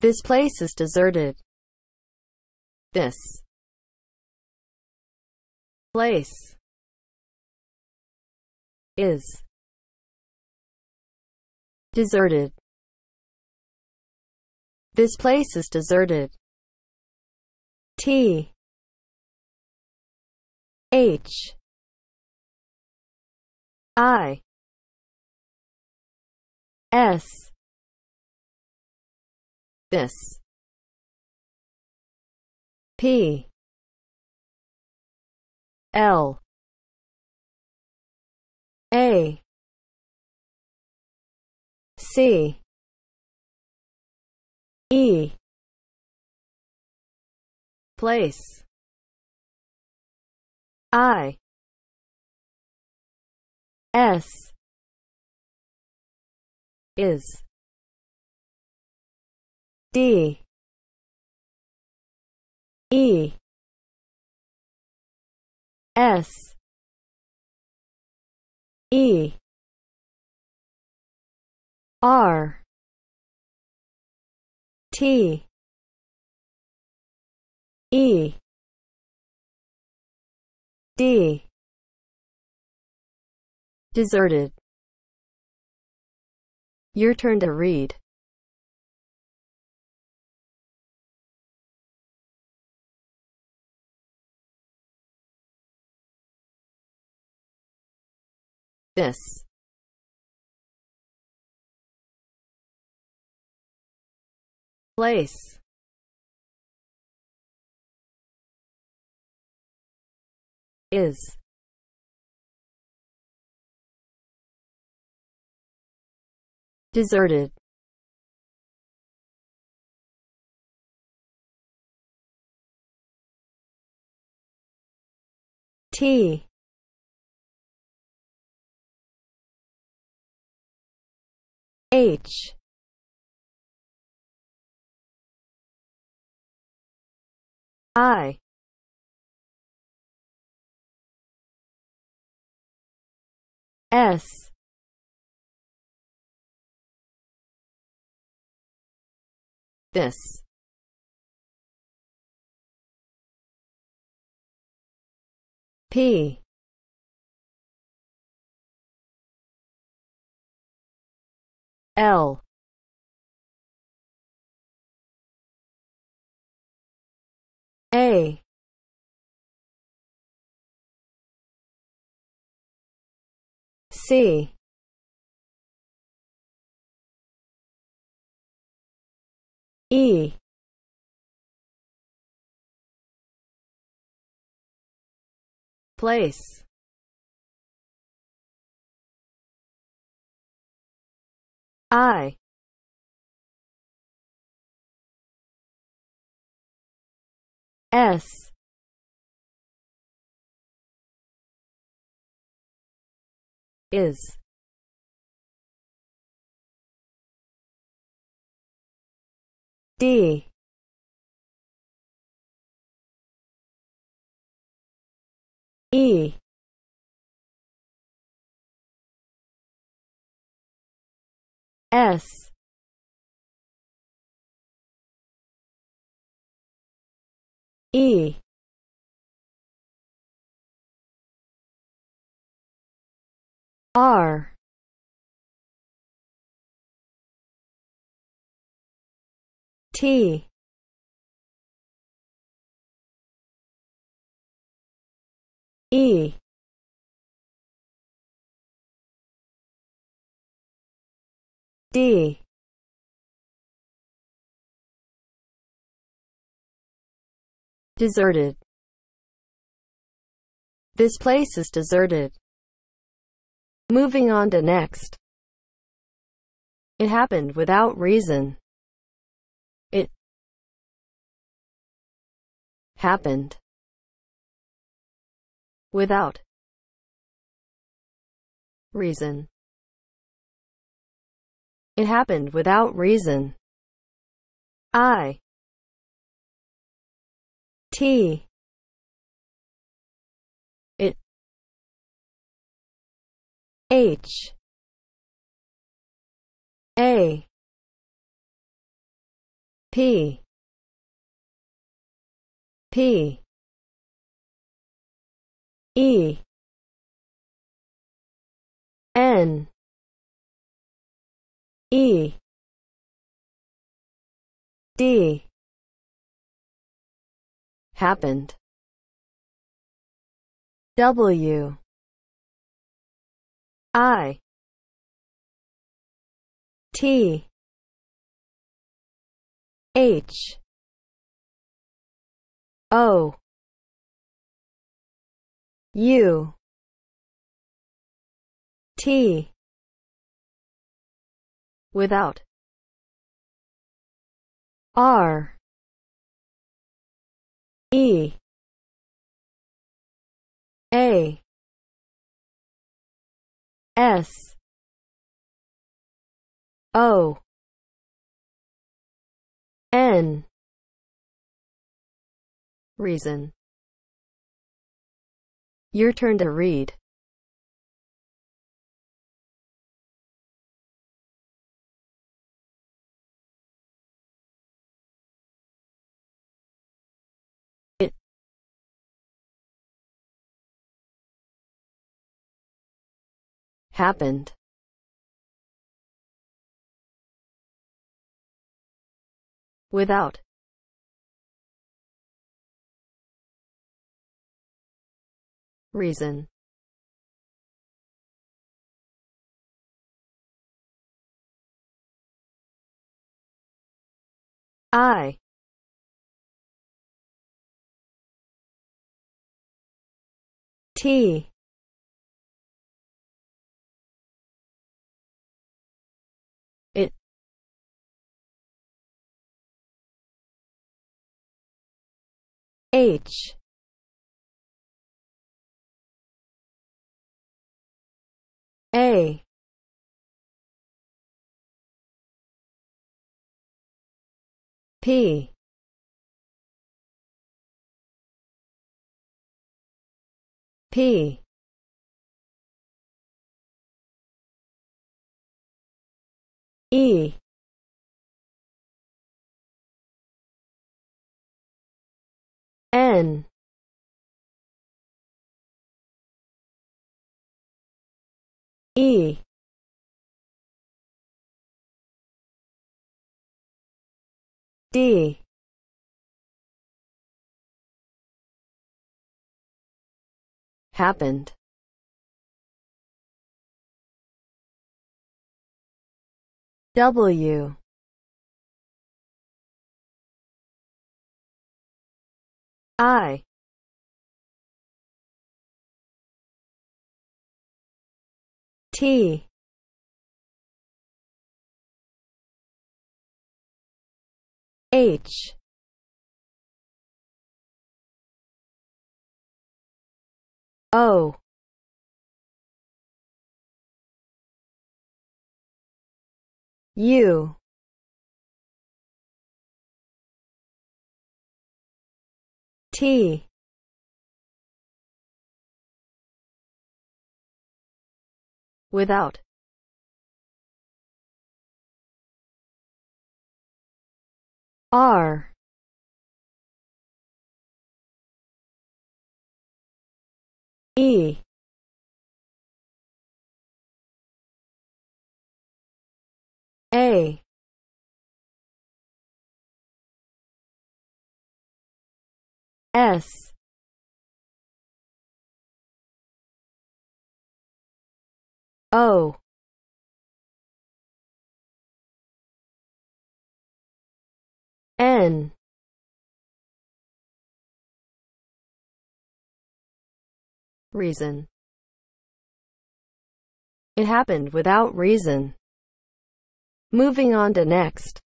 This place is deserted. This place is deserted. This place is deserted. T H I S. This. P L A C E. Place. I S is D E S E R T E D. Deserted. Your turn to read. This. Place. Is. Deserted. T H I S this. P L A C E place. I S is. D E S E R T E D. Deserted. This place is deserted. Moving on to next. It happened without reason. It happened without reason. It happened without reason. I T It H A P P E N E D happened. W I T H O U T without. R E A S O N reason. Your turn to read. It happened. Without. Reason. I T It H A P P E N E D happened. W I T H O U T without. R E A S O N reason. It happened without reason. Moving on to next.